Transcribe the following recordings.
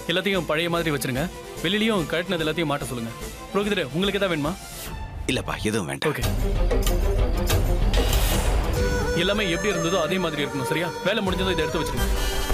எல்லாத்தையும் பழைய மாதிரி வச்சிருங்க. வெளியிலயும் கட்டினது எல்லாத்தையும் மாட்ட சொல்லுங்க. புரோகிதரே, உங்களுக்கு ஏதாவது வேணுமா? இல்லப்பா, எதுவும் வேண்டாம். ஓகே. எல்லாமே எப்படி இருந்ததோ அதே மாதிரி இருக்கணும், சரியா? வேலை முடிஞ்சதோ இதை எடுத்து வச்சிருங்க.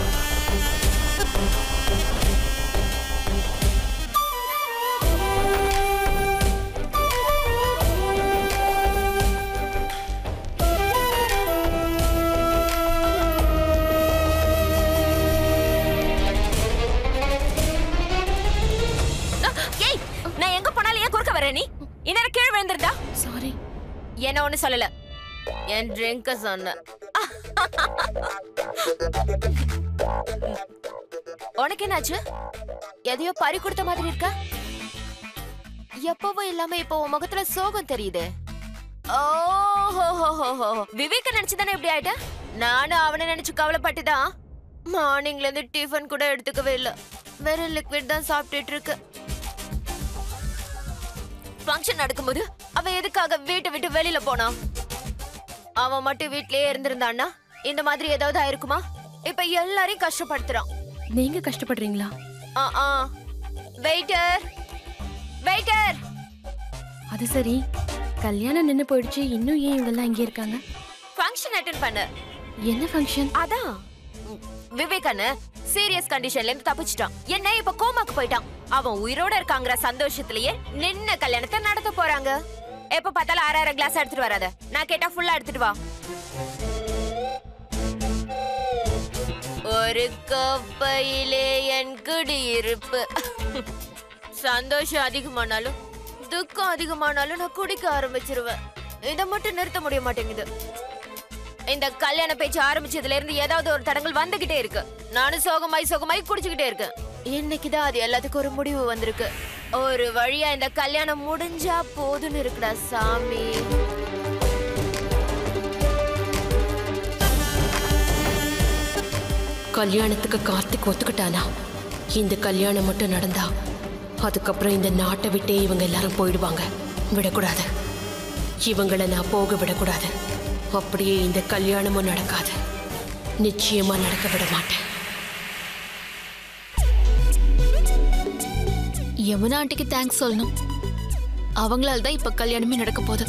கீழே விழுந்துருதா? சாரி. என்ன ஒண்ணு சொல்லல, என் ட்ரிங்க் சொன்ன. உனக்கு என்னாச்சு? எதையோ பறி கொடுத்த மாதிரி இருக்க. எப்பவும் இல்லாம இப்போ உன் முகத்துல சோகம் தெரியுது. ஓஹோ, விவேக்க நினைச்சுதானே இப்படி ஆயிட்ட? நானும் அவனை நினைச்சு கவலைப்பட்டுதான் மார்னிங்ல இருந்து டிஃபன் கூட எடுத்துக்கவே இல்ல. வெறும் லிக்விட் தான் சாப்பிட்டுட்டு இருக்கு. ஃபங்க்ஷன் நடக்கும்போது அவன் எதுக்காக வீட்டை விட்டு வெளியில போனான்? அவன் மட்டும் வீட்லயே இருந்திருந்தான்னா இந்த மாதிரி ஏதாவது ஆயிருக்குமா? இப்ப எல்லாரையும் கஷ்டப்படுத்துறான். நீங்க கஷ்டப்படுறீங்களா? Waiter, waiter. அது சரி, கல்யாணம் நின்னு போயிடுச்சு, இன்னும் ஏன் இவங்கெல்லாம் இங்கே இருக்காங்க? ஃபங்க்ஷன் அட்டெண்ட் பண்ண. என்ன ஃபங்க்ஷன்? அதான் விவேகன்னு சீரியஸ் கண்டிஷன்ல இருந்து தப்பிச்சிட்டான். என்ன இப்ப கோமாக்கு போயிட்டான். அவன் உயிரோட இருக்காங்கிற சந்தோஷத்திலேயே நின்ன கல்யாணத்தை நடத்த போறாங்க. எப்ப பார்த்தாலும் 6 கிளாஸ் எடுத்துட்டு வராத. நான் கேட்டா ஃபுல்லா எடுத்துட்டு வா. ஒரு கப்பையிலே என் குடியிருப்பு. சந்தோஷம் அதிகமானாலும் துக்கம் அதிகமானாலும் நான் குடிக்க ஆரம்பிச்சிருவேன். இதை மட்டும் நிறுத்த முடிய மாட்டேங்குது. இந்த கல்யாண பேச்சு ஆரம்பிச்சதுல இருந்து ஏதாவது ஒரு தடங்கள் வந்துகிட்டே இருக்கு. நானும் சோகமாய் குடிச்சுக்கிட்டே இருக்கேன். இன்னைக்குதான் அது எல்லாத்துக்கும் ஒரு முடிவு வந்திருக்கு. ஒரு வழியா இந்த கல்யாணம் முடிஞ்சா போதுன்னு இருக்குடா சாமி. கல்யாணத்துக்கு கார்த்திக் ஒத்துக்கிட்டானா? இந்த கல்யாணம் மட்டும் நடந்தா அதுக்கப்புறம் இந்த நாட்டை விட்டே இவங்க எல்லாரும் போயிடுவாங்க. விடக்கூடாது, இவங்களை நான் போக விடக்கூடாது. அப்படியே இந்த கல்யாணமும் நடக்காது. நிச்சயமா நடக்க விட மாட்டேன். யமுனா ஆண்டிக்கு தேங்க்ஸ் சொல்லணும். அவங்களால தான் இப்ப கல்யாணமே நடக்க போகுது.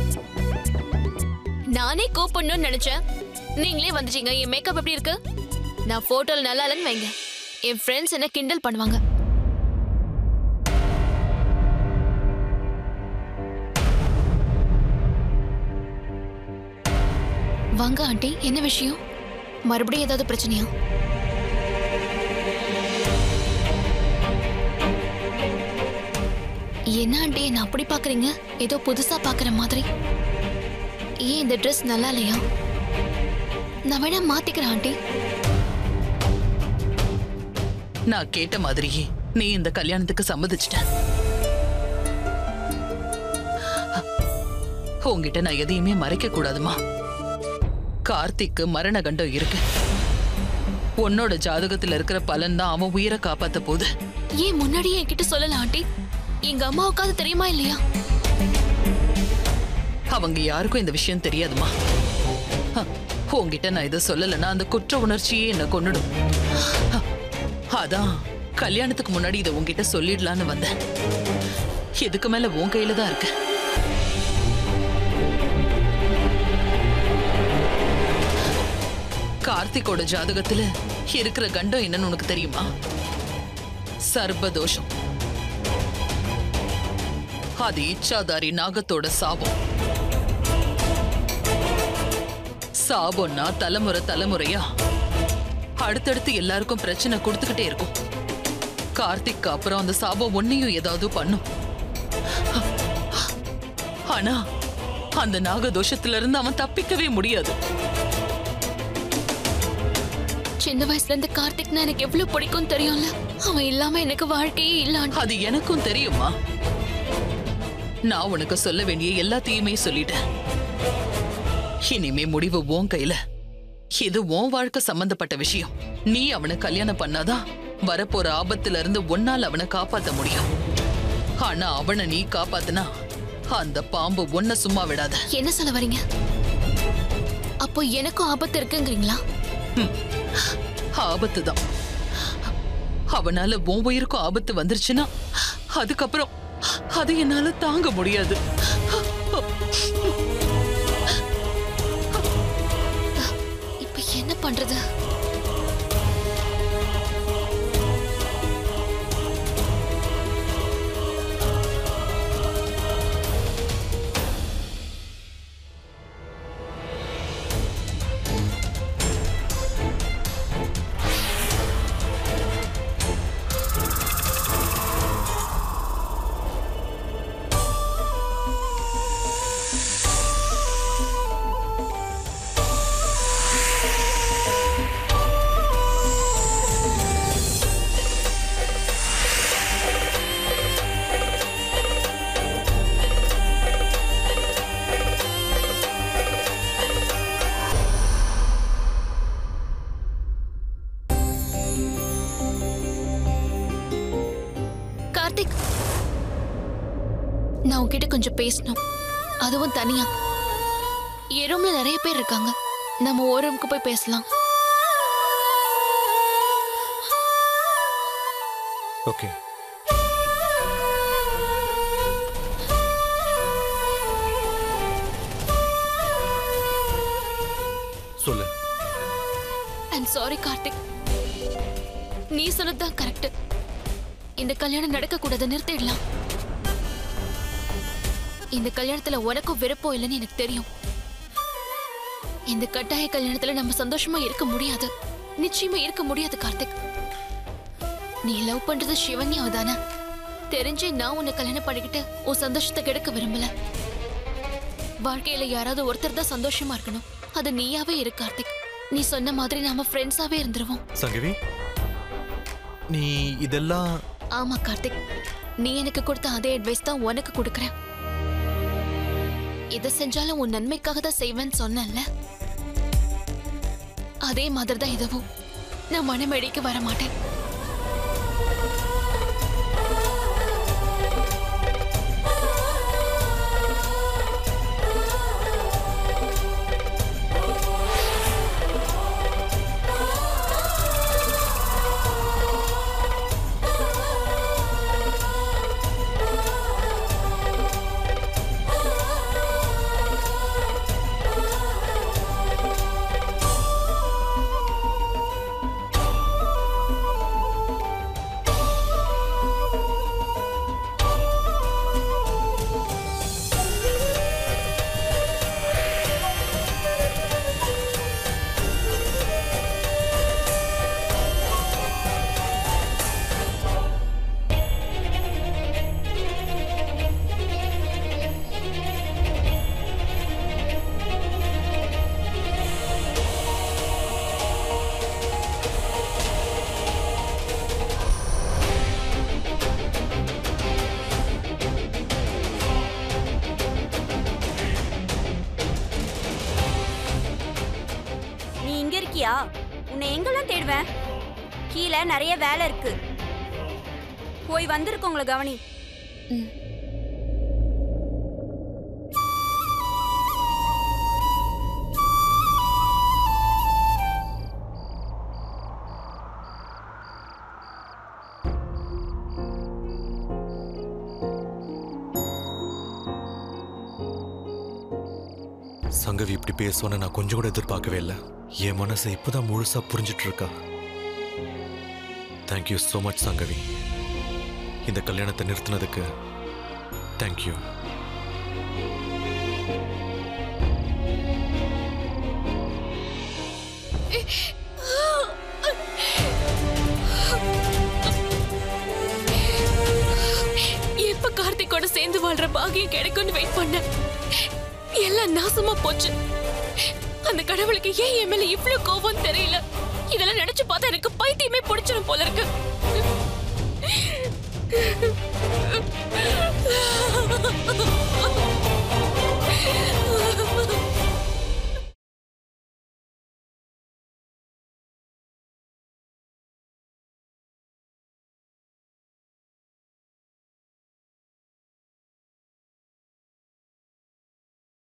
நானே கூப்பிடணும்னு நினைச்சேன், நீங்களே வந்துட்டீங்க. என் மேக்கப் எப்படி இருக்கு? நான் போட்டோல நல்லா இல்லைன்னு வைங்க, என் ஃப்ரெண்ட்ஸ் என்ன கிண்டல் பண்ணுவாங்க. வாங்க ஆண்டி, என்ன விஷயம்? மறுபடியும் ஏதாவது பிரச்சனையா? என்ன ஆண்டி என்ன அப்படி பாக்குறீங்க? ஏதோ புதுசா பாக்குற மாதிரி. ஏன் இந்த ட்ரெஸ் நல்லா இல்லையா? நான் வேணா மாத்திக்கிறேன் ஆண்டி. நான் கேட்ட மாதிரியே நீ இந்த கல்யாணத்துக்கு சம்மதிச்சிட்ட. உங்ககிட்ட நான் எதையுமே மறைக்க கூடாதுமா. கார்த்திக்கு மரண கண்டம் இருக்கு. உன்னோட ஜாதகத்துல இருக்கிற பலன் தான் அவன் உயிரை காப்பாத்த போகுது. ஏன் முன்னாடியே என்கிட்ட சொல்லல ஆண்டி? எங்க அம்மாவுக்காவது தெரியுமா இல்லையா? அவங்க யாருக்கும் இந்த விஷயம் தெரியாதுமா. உங்ககிட்ட நான் இதை சொல்லலைன்னா அந்த குற்ற உணர்ச்சியே என்ன கொன்னுடும். அதான் கல்யாணத்துக்கு முன்னாடி இதை உங்ககிட்ட சொல்லிடலான்னு வந்தேன். எதுக்கு மேல உன் கையில தான் இருக்கு. கார்த்திகோட ஜாதகத்துல இருக்கிற கண்டம் என்னன்னு உனக்கு தெரியுமா? சர்பதோஷம். அது இச்சாதாரி நாகத்தோட சாபம். சாபம்னா தலைமுறையா அடுத்தடுத்து எல்லாருக்கும் பிரச்சனை கொடுத்துக்கிட்டே இருக்கும். கார்த்திக் அப்புறம் அந்த சாபம் ஒன்னையும் ஏதாவது பண்ணும். ஆனா அந்த நாகதோஷத்துல இருந்து அவன் தப்பிக்கவே முடியாது. சின்ன வயசுல இருந்து கார்த்திக்னா எனக்கு எவ்வளவு பிடிக்கும் தெரியும்ல. அவன் இல்லாம எனக்கு வாழ்க்கையே இல்ல. அது எனக்கும் தெரியுமா. நான் உனக்கு சொல்ல வேண்டிய எல்லாத்தையுமே சொல்லிட்டேன். இனிமே முடிவு உன் கையில. இது உன் வாழ்க்கை சம்பந்தப்பட்ட விஷயம். நீ அவனை கல்யாணம் பண்ணாதான் வரப்போற ஆபத்துல இருந்து உன்னால் அவனை காப்பாத்த முடியும். ஆனா அவனை நீ காப்பாத்தினா அந்த பாம்பு உன்னை சும்மா விடாத. என்ன சொல்ல வரீங்க? அப்போ எனக்கும் ஆபத்து இருக்குங்கிறீங்களா? ஆபத்து தான். அவனால உன் உயிருக்கும் ஆபத்து வந்துருச்சுன்னா அதுக்கப்புறம் அது என்னால தாங்க முடியாது. இப்ப என்ன பண்றது? கார்த்திக், நான் உன்கிட்ட கொஞ்சம் பேசணும். அதுவும் தனியா. என் ரூம்ல நிறைய பேர் இருக்காங்க. நம்ம ஒரு ரூமுக்கு போய் பேசலாம். ஓகே. சொல்லு. I'm sorry Karthik. நீ சொன்னதுதான் கரெக்ட். இந்த கல்யாணம் நடக்க கூடாது, நிறுத்திடலாம். இந்த கல்யாணத்துல உனக்கும் விருப்பம் இல்லைன்னு எனக்கு தெரியும். இந்த கட்டாய கல்யாணத்துல நம்ம சந்தோஷமா இருக்க முடியாது. நிச்சயமா இருக்க முடியாது கார்த்திக். நீ லவ் பண்றது சிவன்யாவை தானே? தெரிஞ்சே நான் உன்னை கல்யாணம் பண்ணிக்கிட்டு உன் சந்தோஷத்தை கெடுக்க விரும்பல. வாழ்க்கையில யாராவது ஒருத்தர் தான் சந்தோஷமா இருக்கணும். அது நீயாவே இரு கார்த்திக். நீ சொன்ன மாதிரி நாம ஃப்ரெண்ட்ஸாவே இருந்துருவோம். சங்கவி, நீ இதெல்லாம்... ஆமா கார்த்திக், நீ எனக்கு கொடுத்த அதே அட்வைஸ் தான் உனக்கு கொடுக்கறேன். எதை செஞ்சாலும் உன் நன்மைக்காக தான் செய்வேன்னு சொன்னேன்ல, அதே மாதிரி தான் இதுவும். நான் மனமேடைக்கு வர மாட்டேன். உன்னை எங்கெல்லாம் தேடுவேன்? கீழே நிறைய வேலை இருக்கு. போய் வந்திருக்கோங்கள கவனி. சங்கவி இப்படி பேசுவோன்னு நான் கொஞ்சம் கூட எதிர்பார்க்கவே இல்லை. என் மனசை இப்பதான் முழுசா புரிஞ்சிட்டு இருக்கா. Thank you so much Sangavi. இந்த கல்யாணத்தை நிறுத்தினதுக்கு தேங்க்யூ. எப்ப கார்த்திகோட சேர்ந்து வாழ்ற பாகியம் கிடைக்கும்னு வெயிட் பண்ண, எல்லாம் நாசமா போச்சு. அந்த கடவுளுக்கு ஏன் என் மேல இவ்வளவு கோபம் தெரியல. இதெல்லாம் நினைச்சு பார்த்தா எனக்கு பைத்தியமே பிடிச்சிடும் போல இருக்கு.